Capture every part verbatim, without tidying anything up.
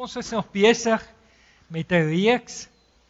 ons is nog besig met 'n reeks.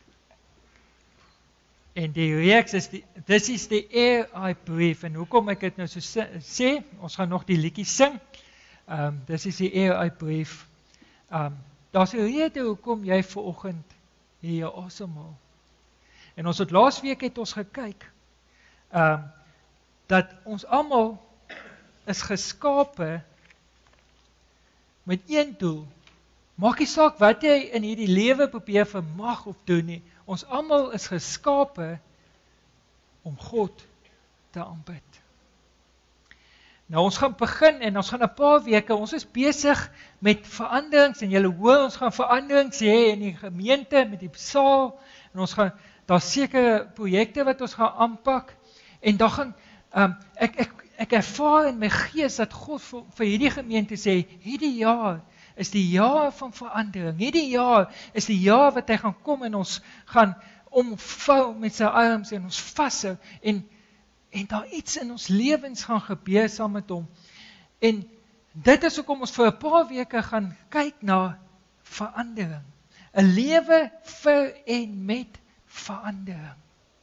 En die reeks is die, dis is die A I brief. En hoekom ek dit nou so sê, ons gaan nog die liedjie sing. Um, dis is die A I brief. Um, Daar's 'n rede hoekom jy vanoggend hier asemhaal. En ons het laasweek het ons gekyk um, dat ons almal is geskape met een doel. Maak nie saak wat jy in hierdie lewe probeer vermag of doen nie. Ons almal is geskape om God te aanbid. Nou ons gaan begin en ons gaan 'n paar weke, ons is besig met veranderings en julle hoor ons gaan veranderings hê in die gemeente met die saal en ons gaan daar sekere projekte wat ons gaan aanpak en dan gaan um, ek ek ek ervaar in my gees dat God vir, vir hierdie gemeente sê hierdie jaar is die jaar van verandering. Hierdie jaar is die jaar wat hy gaan kom en ons gaan omvou met sy arms en ons vashou en en daar iets in ons lewens gaan gebeur saam met hom. En dit is hoekom ons vir 'n paar weke gaan kyk na verandering. 'n Lewe vir en met verandering.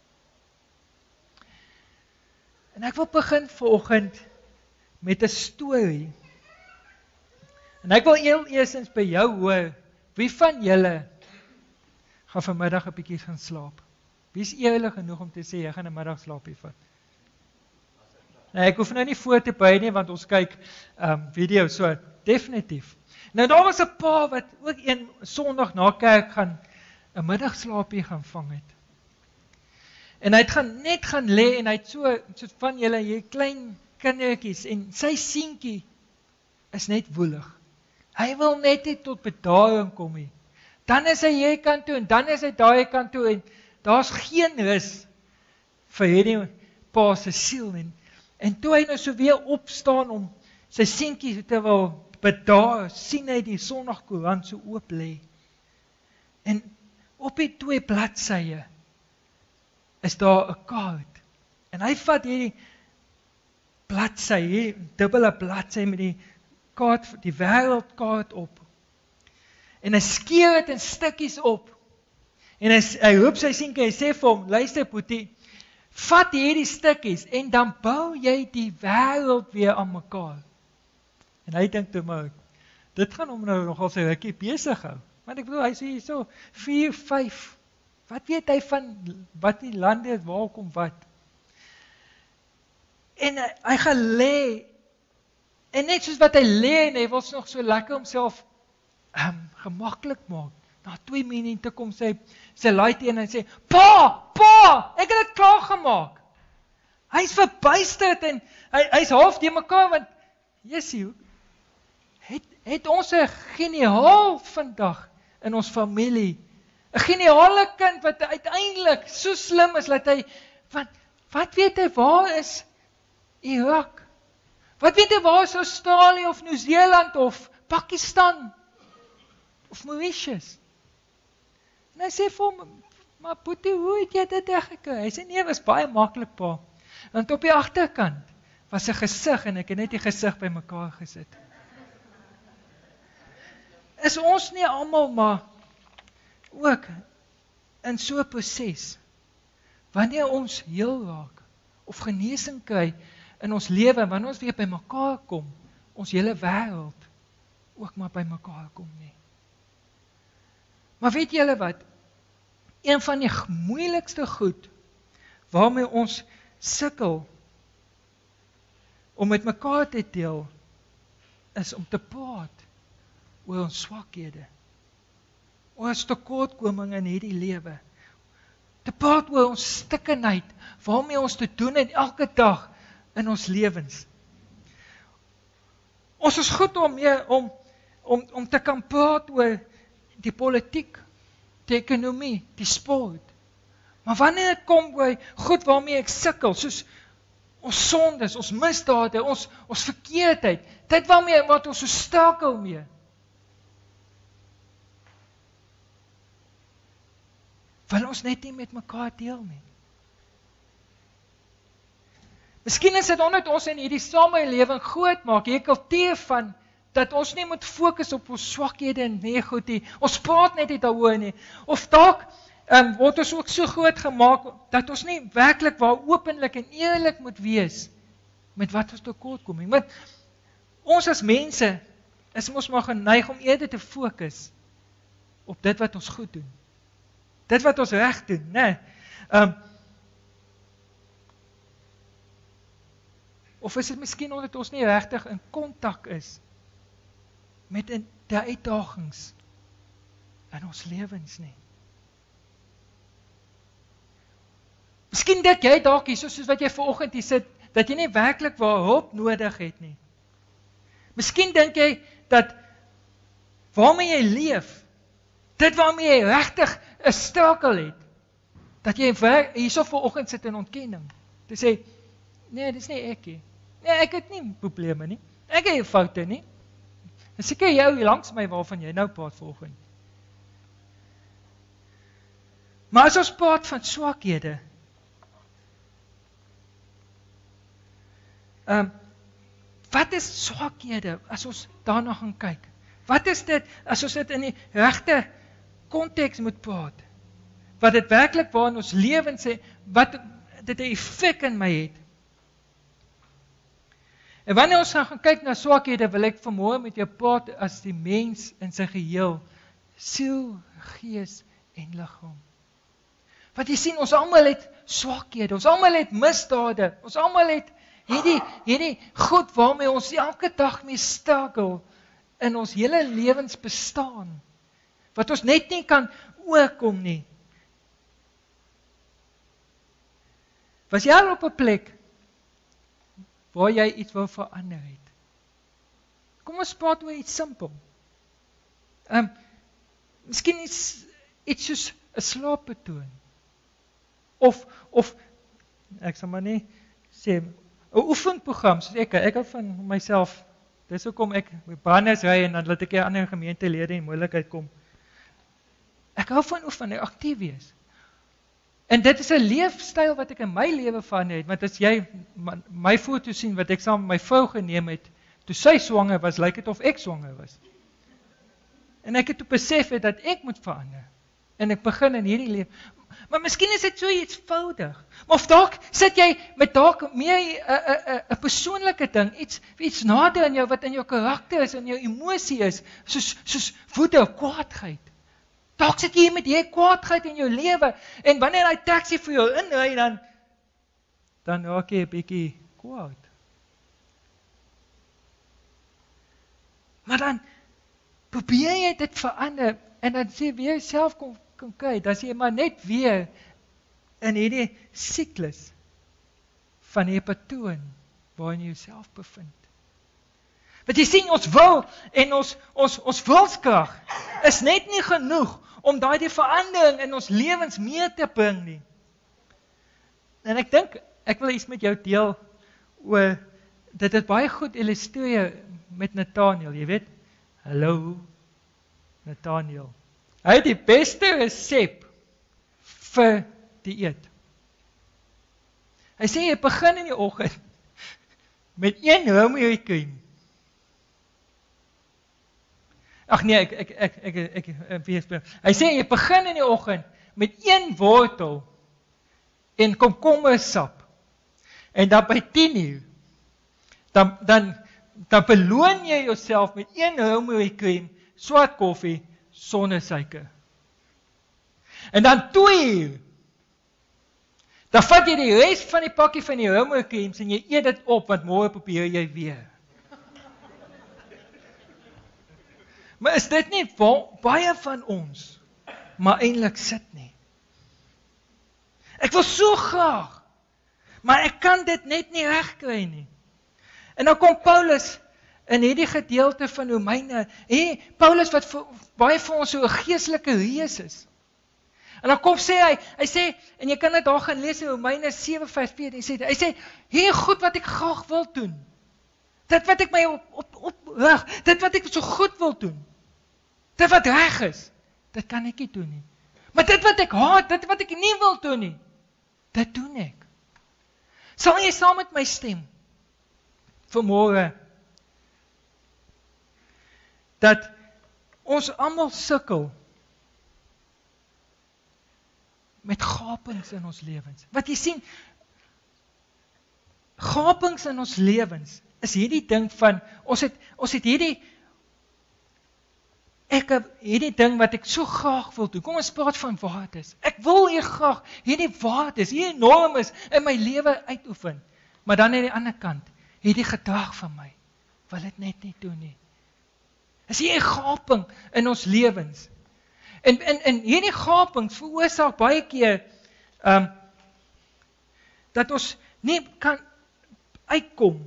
En ek wil begin vanoggend met 'n storie. En ek wil heel eerstens by jou hoor, wie van julle gaan vanmiddag 'n bietjie gaan slaap? Wie is eerlik genoeg om te sê, jy gaan 'n middagslaapie vat? Nee, ek hoef nou nie voor te by nie, want ons kyk um, video, so definitief. Nou daar was 'n pa wat ook een Sondag na kerk gaan 'n middagslaapie gaan vang het. En hy het gaan net gaan lê en hy het so, so van julle hier klein kindertjies en sy seentjie is net woelig. Hy wil net nie tot bedaring kom nie. Dan is hy hier kant toe en dan is hy daai kant toe en daar's geen rus vir hierdie pa se siel nie. En toe hy nou so weer opstaan om sy seentjie te wil bedaar, sien hy die Sondagkoerant so oop lê. En op die twee bladsye is daar 'n kaart. En hy vat hierdie bladsy, hierdie dubbele bladsy met die kaart, die wêreldkaart op. En hy skeur dit in stukkies op. En hy, hy roep sy seentjie, hy sê vir hom, luister Boetie, vat hierdie stukkies en dan bou jy die wêreld weer aan mekaar. En hy dink toe maar, dit gaan hom nou nogal sy rukkie besig hou. Want ek bedoel, hy sê hier so, vier, vyf, wat weet hy van wat die lande is, waar kom wat? En hy, hy gaan lê, en net soos wat hy lê, en hy wil nog so lekker homself um, gemaklik maak. Na twee minute kom sy, sy laai teen en sê, Pa, pa, ek het dit klaar gemaak. Hy is verbuisterd en hy, hy is half die mekaar, want, Jessie, het, het ons 'n geniaal vandag in ons familie, 'n geniale kind wat uiteindelik so slim is, dat hy, wat, wat weet hy, waar is Irak? Wat weet hy, waar is Australië of Nieu-Seeland of Pakistan of Mauritius? En hy sê vir hom, maar Boetie, hoe het jy dit reggekry? Hy sê, nee, was baie maklik, pa. Want op die agterkant was 'n gesig en ek het net die gesig by mekaar gesit. Is ons nie almal maar ook in so 'n proses, wanneer ons heel raak, of genesing kry in ons lewe, wanneer ons weer by mekaar kom, ons hele wêreld ook maar by mekaar kom nie. Maar weet julle wat, een van die moeilikste goed, waarmee ons sukkel, om met mekaar te deel, is om te praat oor ons swakhede, oor ons tekortkoming in hierdie lewe, te praat oor ons stikkenheid, waarmee ons te doen het elke dag in ons lewens. Ons is goed om, meer, om, om, om te kan praat oor die politiek, die ekonomie, die sport. Maar wanneer dit kom by goed waarmee ek sukkel, soos ons sondes, ons misdade, ons, ons verkeerdheid, dit waarmee wat ons so struikel mee, wil ons net nie met mekaar deel nie. Miskien is dit omdat ons in hierdie samelewing groot maak, hierdie kultuur van dat ons nie moet fokus op ons swakhede en nee goed nie. Ons praat net nie daaroor nie. Of dalk um, word ons ook so groot gemaak dat ons nie werklik waar openlik en eerlik moet wees met wat ons tekortkoming. Want ons as mense is ons maar geneig om eerder te fokus op dit wat ons goed doen. Dit wat ons reg doen, né? Um, of is dit miskien omdat ons nie regtig in kontak is met die uitdagings in ons lewens nie. Miskien dink jy dalk hier, soos wat jy vanoggend hier sit, dat jy nie werklik waar hulp nodig het nie. Miskien dink jy dat waarmee jy leef, dit waarmee jy regtig 'n struggle het, dat jy hierso vanoggend sit in ontkenning, te sê, nee, dis nie ek nie. Nee, ek het nie probleme nie. Ek het nie foute nie. En seker jou hier langs my waarvan jy nou praat vanoggend. Maar as ons praat van swakhede, um, wat is swakhede as ons daarna gaan kyk? Wat is dit as ons dit in die regte konteks moet praat? Wat dit werklik waar in ons lewens sê, wat dit 'n effek in my het? En wanneer ons gaan kyk na swakhede, wil ek vanmôre met jou praat as die mens in sy geheel, siel, gees en liggaam. Want jy sien, ons almal het swakhede, ons almal het misdade, ons almal het hierdie, hierdie goed waarmee ons elke dag mee struggle in ons hele lewens bestaan, wat ons net nie kan oorkom nie. Was jy al op 'n plek waar jy iets wil verander het? Kom ons praat oor iets simpel. Um, miskien iets, iets soos 'n slaappatroon. Of, of, ek sal maar nie sê, 'n oefenprogram, soos ek, ek hou van myself, dis hoekom ek banners ry en dan laat ek die ander gemeentelede in moeilikheid kom. Ek hou van oefen, aktief wees. En dit is 'n leefstyl wat ek in my lewe van het, want as jy my, my foto sien wat ek saam met my vrou geneem het, toe sy swanger was, lyk dit of ek swanger was. En ek het toe besef het dat ek moet verander. En ek begin in hierdie lewe. Maar miskien is dit so iets eenvoudig. Maar of dalk sit jy met dalk meer 'n 'n persoonlike ding, iets iets nader in jou wat in jou karakter is en jou emosie is, soos soos woede, kwaadheid. Dalk sit jy met jy kwaadheid in jou lewe en wanneer hy taxi vir jou inry dan dan raak jy 'n bietjie kwaad. Maar dan probeer jy dit verander en dan sê weer self kom kom kyk, dan sê jy maar net weer in hierdie siklus van die patroon waarin jy jouself bevind. Want jy sien, ons wil en ons ons ons wilskrag is net nie genoeg om daai verandering in ons lewens mee te bring nie. En ek dink ek wil iets met jou deel oor dit het baie goed illustreer met Nathaniel, jy weet. Hallo Nathaniel. Hy het die beste resep vir dieet. Hy sê jy begin in die oggend met een roomyrekiem. Ag nee, ek ek ek ek ek, ek weet. Hy sê jy begin in die oggend met een wortel en komkommersap. En dan by tien uur dan dan dan beloon jy jouself met een roomyrekiem, swart koffie sonder suiker. En dan twee uur dan vat jy die res van die pakkie van die roomyrekems en jy eet dit op want môre probeer jy weer. Maar is dit nie waar baie van ons maar eintlik sit nie? Ek wil so graag, maar ek kan dit net nie regkry nie. En nou kom Paulus in hierdie gedeelte van Romeine, hey, Paulus wat vir, baie vir ons so 'n geestelike reus is. En dan kom sê hy, hy sê, en jy kan dit daar gaan lees in Romeine sewe vers vier, hy sê, hy sê, hier goed wat ek graag wil doen, dit wat ek my op, op, op rig, dit wat ek so goed wil doen, dit wat reg is, dit kan ek nie doen nie. Maar dit wat ek haat, dit wat ek nie wil doen nie, dit doen ek. Sal jy saam met my stem vanmôre? dat ons almal sukkel met gapings in ons lewens. Wat jy sien, gapings in ons lewens is hierdie ding van, ons het, ons het hierdie, ek heb hierdie ding wat ek so graag wil doen, kom ons praat van waardes, ek wil hier graag hierdie waardes, hierdie normes in my lewe uitoefen, maar dan aan die ander kant, hierdie gedrag van my, wil dit net nie doen nie. Is hier 'n gaping in ons lewens. En, en, en hierdie gapings veroorsaak baie keer, um, dat ons nie kan uitkom,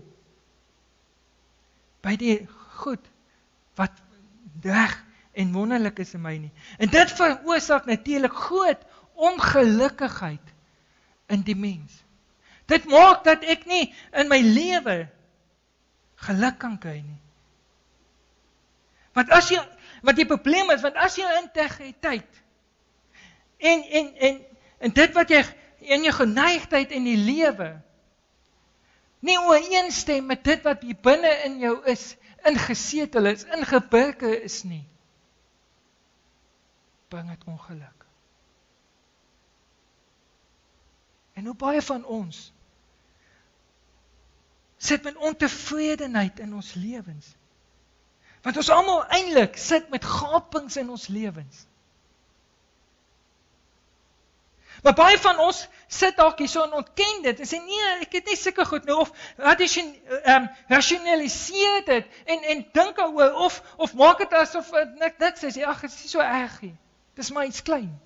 by die goed, wat reg en wonderlik is in my nie. En dit veroorsaak natuurlik groot ongelukkigheid in die mens. Dit maak dat ek nie in my lewe geluk kan kry nie. Want as jy, wat die probleem is, want as jy integriteit, en, en, en, en dit wat jy, in jou geneigdheid in die lewe, nie ooreenstem met dit wat hier binne in jou is, ingesetel is, ingeburger is nie, bring het ongeluk. En hoe baie van ons sit met ontevredenheid in ons lewens. Want ons almal eintlik sit met gapings in ons lewens. Maar baie van ons sit dalk hier so en ontken dit en sê nee, ek het nie sulke goed nou, of rationaliseer um, rationaliseer dit en, en dink daaroor, of, of maak dit asof niks, niks is, ag, dit is nie so erg nie. Dis maar iets klein.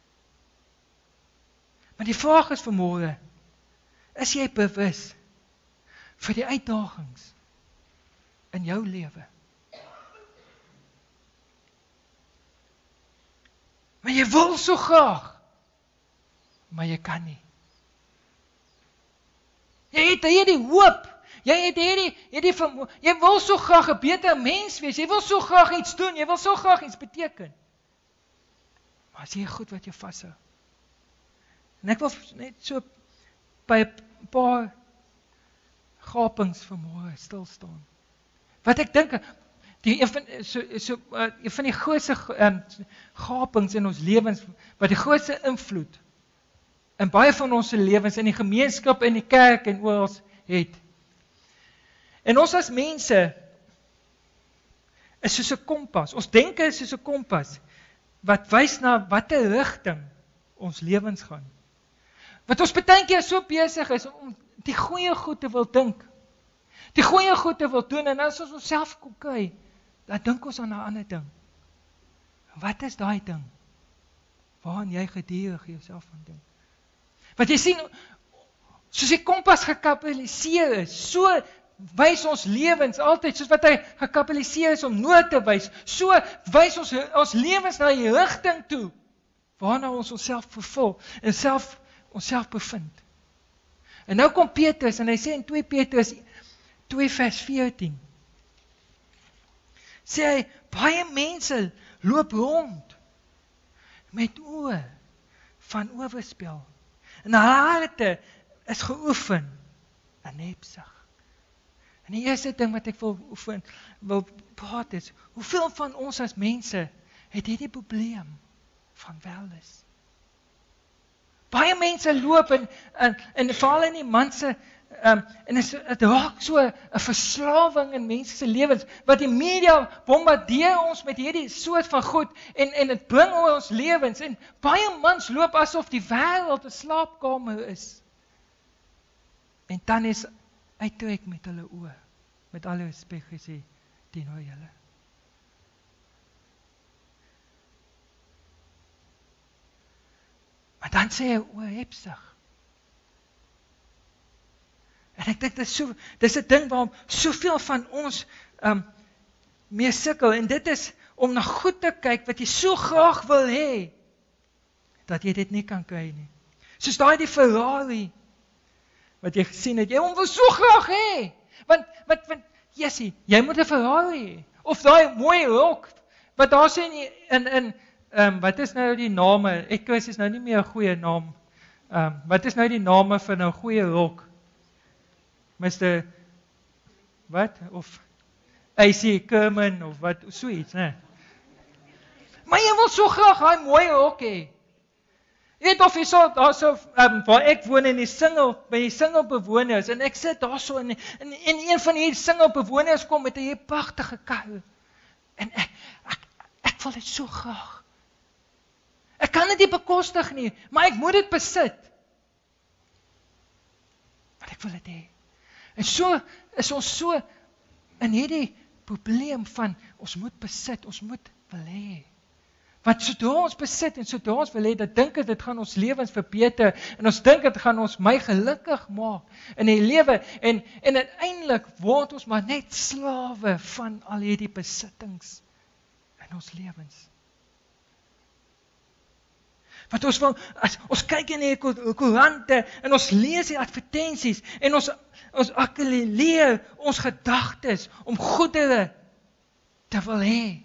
Maar die vraag is vanmôre, is jy bewus vir die uitdagings in jou lewe? Maar jy wil so graag, maar jy kan nie. Jy het hierdie hoop, jy het hierdie, hierdie vermoë, jy wil so graag 'n beter mens wees, jy wil so graag iets doen, jy wil so graag iets beteken. Maar as jy goed wat jy vashou. En ek wil net so by 'n paar gapings vanmôre stil staan. Wat ek dink, die een van, so, so, uh, een van die grootste um, gapings in ons lewens, wat die grootste invloed in baie van ons lewens, in die gemeenskap, in die kerk en oral het. En ons as mense is soos 'n kompas. Ons denke is soos 'n kompas wat wys na watter rigting ons lewens gaan. Wat ons baie keer so besig is om die goeie goed te wil dink. Die goeie goed te wil doen en as ons onsself kom kry, dan dink ons aan 'n ander ding. Wat is daai ding waaraan jy gedurig jouself aan dink? Want jy sien, soos die kompas gekapitaliseer is, so wys ons lewens altyd, soos wat hy gekapitaliseer is om noord te wys, so wys ons ons lewens na die rigting toe, waarna ons onsself vervul, en self, onsself bevind. En nou kom Petrus, en hy sê in twee Petrus twee vers veertien, sê hy, baie mense loop rond, met oë van oorspel, en hulle harte is geoefen in hebsug. En die eerste ding wat ek wil oefen, wil praat is, hoeveel van ons as mense het hierdie probleem van wellness? Baie mense loop en, en, en veral in die manse, um, en het raak so 'n verslawing in mense se lewens, wat die media bombardeer ons met hierdie soort van goed, en, en het bring oor ons lewens, en baie mans loop asof die wêreld 'n slaapkamer is. En dan is uittrek met hulle oë, met alle respek gesê, teenoor julle. Maar dan sê hy, o, hebsug. En ek dink, dit is so, dit is 'n ding waarom soveel van ons um, mee sukkel, en dit is om na goed te kyk, wat jy so graag wil hê, dat jy dit nie kan kry nie. Soos daai die Ferrari, wat jy gesien het, jy wil so graag hê, want, want, want, Jessie, jy moet 'n Ferrari hê, of daai mooi rok, wat daar sê in, in, in um, wat is nou die name, ek is nou nie meer 'n goeie naam, um, wat is nou die name van 'n goeie rok, mister wat, of, A C Kerman of wat, so iets, né? Maar jy wil so graag daai mooi hok hê. Jy weet of jy so, daar so, um, waar ek woon in die single, by die single bewoners, en ek sit daar so, en, en, en een van die single bewoners kom met 'n pragtige kar, en ek, ek, ek wil dit so graag. Ek kan dit nie bekostig nie, maar ek moet dit besit. Want ek wil dit hê. En so is ons so in hierdie probleem van, ons moet besit, ons moet wil hê. Want sodra ons besit en sodra ons wil hê, dat dink ek dit gaan ons lewens verbeter en ons dink dit gaan ons my gelukkig maak in die lewe en en uiteindelik word ons maar net slawe van al hierdie besittings in ons lewens. Want ons wil, as ons kyk in die koerante en ons lees die advertensies en ons ons akkumuleer ons gedagtes om goedere te wil hê.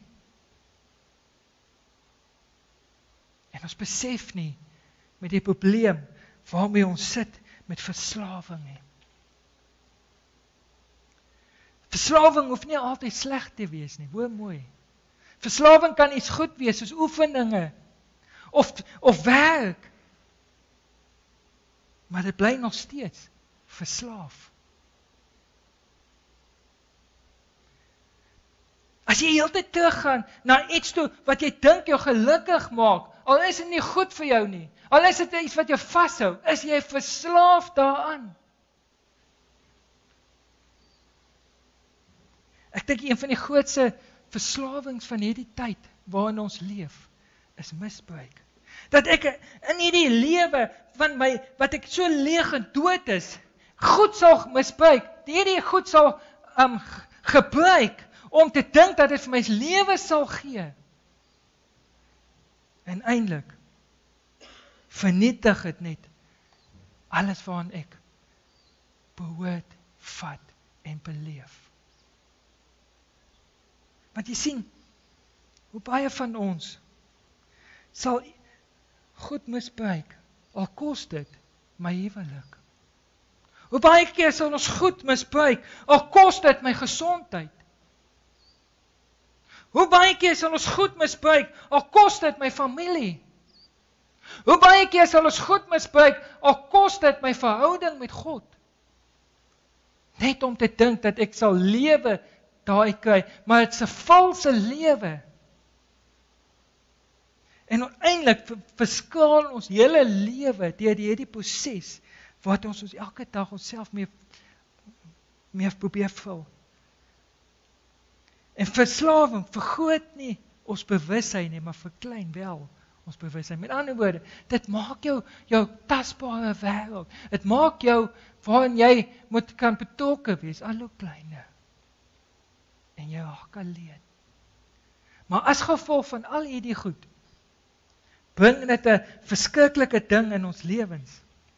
En ons besef nie met die probleem waarmee ons sit met verslawing nie. Verslawing hoef nie altyd sleg te wees nie, hoor mooi. Verslawing kan iets goed wees, soos oefeninge, of, of werk. Maar dit bly nog steeds verslaaf. As jy heeltyd teruggaan na iets toe wat jy dink jou gelukkig maak, al is dit nie goed vir jou nie, al is dit iets wat jou vashou, is jy verslaaf daaraan. Ek dink een van die grootste verslawings van hierdie tyd waarin ons leef, is misbruik. Dat ek in hierdie lewe van my, wat ek so leeg en dood is, goed sal misbruik, hierdie goed sal um, gebruik, om te dink dat dit vir my lewe sal gee. En eintlik vernietig dit net alles waaraan ek behoort, vat en beleef. Want jy sien, hoe baie van ons sal goed misbruik, al kos dit my huwelik. Hoe baie keer sal ons goed misbruik, al kos dit my gesondheid. Hoe baie keer sal ons goed misbruik, al kos dit my familie. Hoe baie keer sal ons goed misbruik, al kos dit my verhouding met God. Net om te dink dat ek sal lewe daai kry, maar dit is 'n valse lewe. En uiteindelik verskaal ons hele lewe deur hierdie proses, wat ons ons elke dag onsself mee, mee probeer vul. En verslawing vergroot nie ons bewussyn nie, maar verklein wel ons bewussyn. Met ander woorde, dit maak jou jou tasbare wêreld. Dit maak jou waarin jy moet kan betrokke wees, al hoe kleiner. En jy raak alleen. Maar as gevolg van al hierdie goed, bring dit 'n verskriklike ding in ons lewens.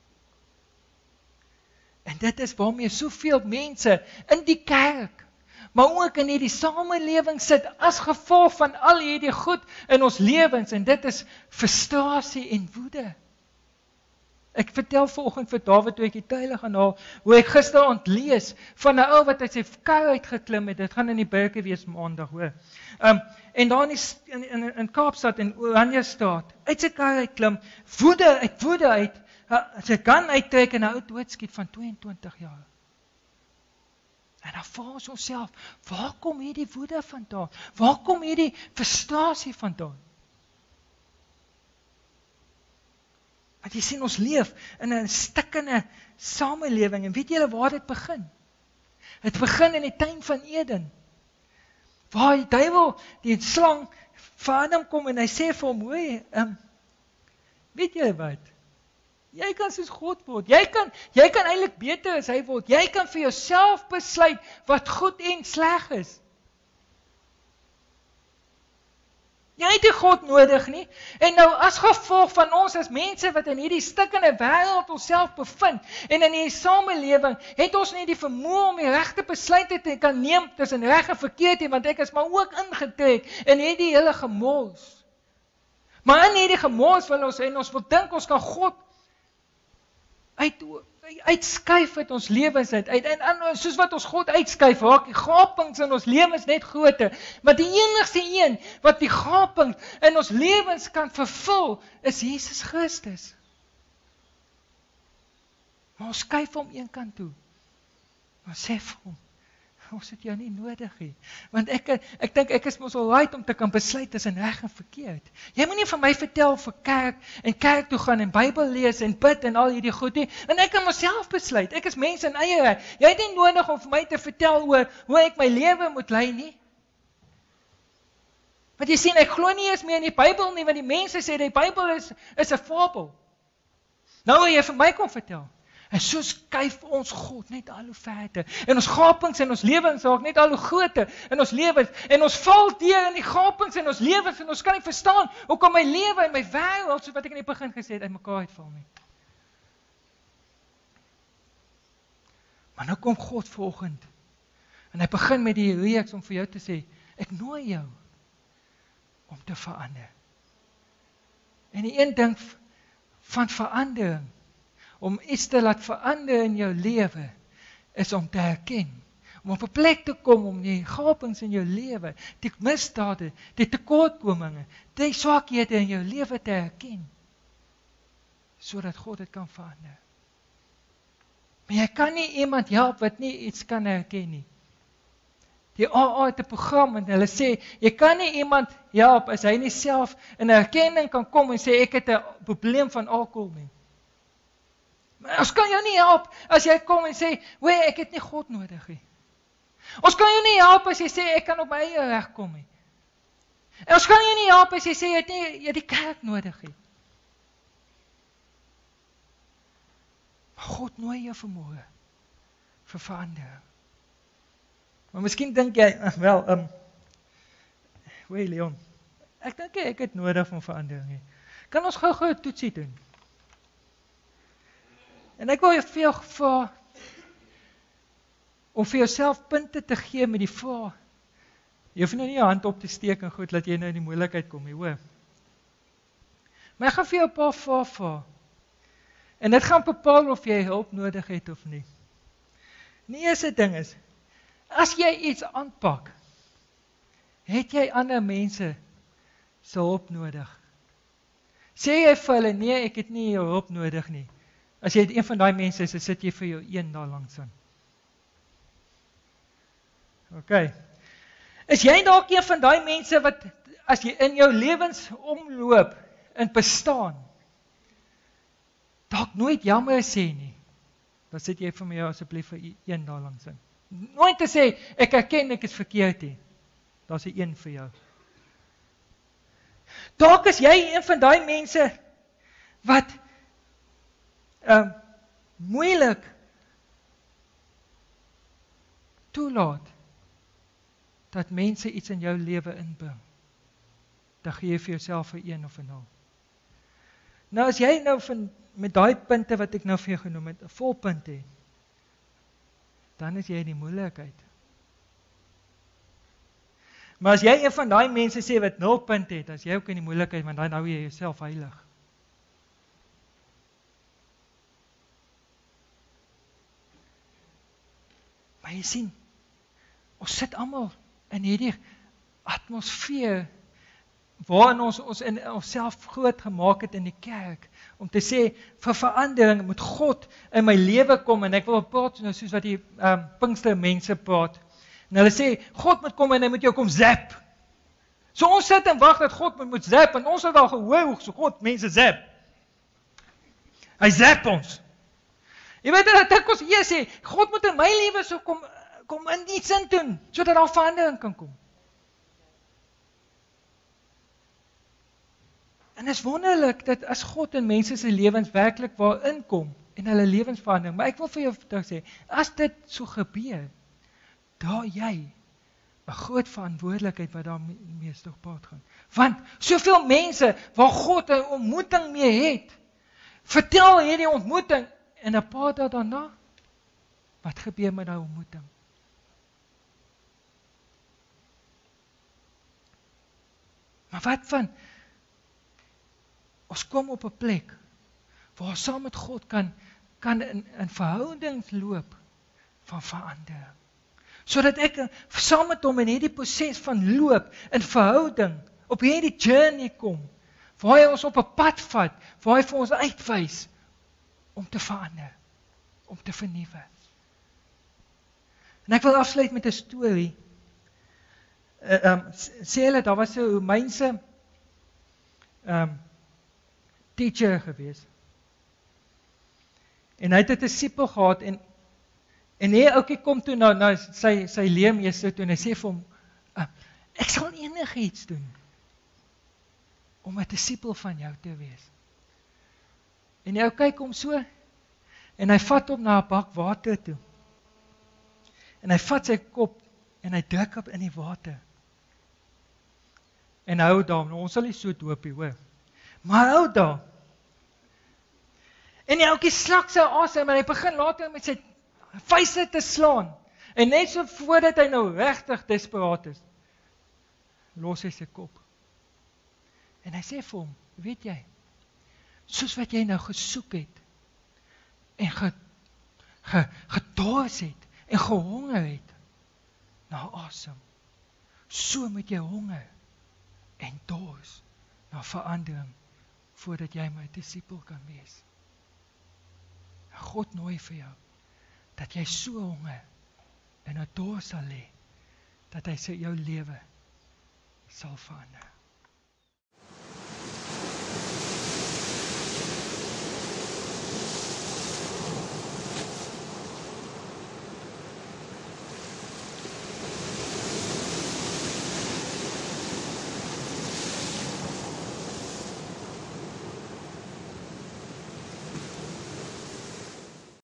En dit is waarmee soveel mense in die kerk, maar ook in hierdie samelewing sit, as gevolg van al hierdie goed in ons lewens, en dit is frustrasie en woede. Ek vertel vanoggend vir David, toe ek die tuile gaan haal, hoe ek gister ontlees, van 'n ou wat uit sy kar uitgeklim het, dit gaan in die Berke wees maandag, hoor. Um, en daar in, die, in, in, in Kaapstad, in Oranjestraat, uit sy kar uitklim, woede, uit woede uit, sy gun uittrek en 'n ou doodskiet van twee en twintig jaar. En dan vra ons onsself, waar kom hierdie woede vandaan? Waar kom hierdie frustrasie vandaan? Want jy sien, ons leef in 'n stikkende samelewing, en weet julle waar dit begin? Het begin in die tuin van Eden, waar die duiwel, die slang, vir Adam kom en hy sê vir hom, hoor, um, weet julle wat? Jy kan soos God word, jy kan, jy kan eintlik beter as hy word, jy kan vir jouself besluit wat goed en sleg is. Jy het nie God nodig nie, en nou as gevolg van ons as mense wat in hierdie stikkende wêreld onsself bevind, en in hierdie samelewing, het ons nie die vermoë om die regte besluite te kan neem tussen reg en verkeerd nie, want ek is maar ook ingetrek in hierdie hele gemors. Maar in hierdie gemors wil ons, en ons wil dink ons kan God uit, uitskuif uit ons lewens uit, uit en, en soos wat ons God uitskuif, raak die gapings in ons lewens net groter, maar die enigste een, wat die gaping in ons lewens kan vervul, is Jesus Christus. Maar ons skuif hom een kant toe, ons sê vir hom, ons het jou nie nodig nie, want ek, ek dink ek is mos al right om te kan besluit tussen reg en verkeerd. Jy moet nie vir my vertel vir kerk, en kerk toe gaan, en Bybel lees, en bid, en al hierdie goed nie, en ek kan myself besluit, ek is mens in eie reg, jy het nie nodig om vir my te vertel oor hoe ek my lewe moet lei nie. Want jy sien, ek glo nie eens meer in die Bybel nie, want die mense sê, die Bybel is, is 'n fabel. Nou wil jy vir my kom vertel. En so skuif ons God net al hoe verder. En ons gapings in ons lewens raak net al hoe groter in ons lewens. En ons val deur in die gapings in ons lewens en ons kan nie verstaan hoekom my lewe en my wêreld, soos wat ek in die begin gesê het, uitmekaar uitval nie. Maar nou kom God vanoggend en hy begin met die reeks om vir jou te sê, ek nooi jou om te verander. En die een ding van verandering, om iets te laat verander in jou lewe, is om te herken, om op 'n plek te kom, om die gapings in jou lewe, die misdade, die tekortkominge, die swakhede in jou lewe te herken, sodat God dit kan verander. Maar jy kan nie iemand help wat nie iets kan herken nie. Die A A het 'n program en hulle sê, jy kan nie iemand help as hy nie self in erkenning kan kom en sê, ek het 'n probleem van alkohol nie. Maar ons kan jou nie help as jy kom en sê, wee, ek het nie God nodig nie. Ons kan jou nie help as jy sê, ek kan op my eie reg kom nie. En ons kan jou nie help as jy sê, jy het nie jy het die kerk nodig nie. Maar God nooi jou vanmôre vir verandering. Maar miskien dink jy, wel, um, wee Leon, ek dink ek het nodig van verandering nie. Kan ons gou-gou 'n toetsie doen? En ek wil jou vir jou gevra, om vir jouself punte te gee met die vraag, jy hoef nou nie jou hand op te steek en goed, laat jy nou in die moeilikheid kom, jy hoor. Maar ek gaan vir jou 'n paar vrae vra, en dit gaan bepaal of jy hulp nodig het of nie. Die eerste ding is, as jy iets aanpak, het jy ander mense se hulp nodig? Sê jy vir hulle, nee, ek het nie jou hulp nodig nie. As jy een van die mense is, sit jy vir jou een daar langs aan. Ok. Is jy dalk een van die mense wat, as jy in jou lewens omloop en bestaan, dalk nooit jammer sê nie, dan sit jy vir my jou asseblief vir een daar langs aan. Nooit te sê, ek erken ek is verkeerd nie. Daar is een vir jou. Dalk is jy een van die mense wat um, moeilik toelaat dat mense iets in jou lewe inbring. Dan gee jy vir jouself vir een of 'n nul. Nou as jy nou van, met daai punte wat ek nou vir jou genoem het, 'n vol punt het, dan is jy in die moeilikheid. Maar as jy een van daai mense sê wat nul punt het, as jy ook in die moeilikheid, want dan hou jy jouself heilig. Maar jy sien, ons sit almal in hierdie atmosfeer waarin ons ons in onsself groot gemaak het in die kerk, om te sê, vir verandering moet God in my lewe kom, en ek wil praat nou soos wat die um, Pinkster mense praat, en hulle sê, God moet kom en hy moet jou kom zap. So ons sit en wag dat God moet, moet zap, en ons het al gehoor hoe so God mense zap. Hy zap ons. Jy weet dat ek ons hier sê, God moet in my lewe so kom, kom in iets in doen, sodat daar verandering kan kom. En is wonderlik dat as God in mense se lewens werklik waar inkom en hulle lewens verander, maar ek wil vir jou vandag sê, as dit so gebeur, daar jy 'n groot verantwoordelikheid wat daar mee gepaard gaan. Want soveel mense waar God 'n ontmoeting mee het, vertel hierdie ontmoeting en 'n paar dae daarna, wat gebeur met daai ontmoeting? Maar wat van ons kom op 'n plek waar ons saam met God kan kan in, in verhoudings loop van verandering. Sodat ek saam met hom in hierdie proses van loop, in verhouding, op hierdie journey kom, waar hy ons op 'n pad vat, waar hy vir ons uitwys, om te verander, om te vernuwe. En ek wil afsluit met 'n storie. Uh, um, sê hulle, daar was 'n Romeinse um, teacher gewees. En hy het 'n disipel gehad, en En nee, oukie kom toe na, na sy, sy leermeester toe, en hy sê vir hom, uh, ek sal enigiets doen, om 'n disipel van jou te wees. En jy kyk hom so, en hy vat hom na 'n bak water toe. En hy vat sy kop, en hy druk op in die water. En hou daar, nou, ons sal nie so doopie, hoor. Maar hou daar. En die oukie slak sy asem, en hy begin later met sy vuiste te slaan, en net so voordat hy nou regtig desperaat is, los hy sy kop. En hy sê vir hom, weet jy, soos wat jy nou gesoek het, en ge, ge, gedors het, en gehonger het, na asem, so moet jy honger, en dors, na verandering, voordat jy my disipel kan wees. God nooi vir jou, dat jy so honger en 'n dors sal hê, dat hy sy jou lewe sal verander.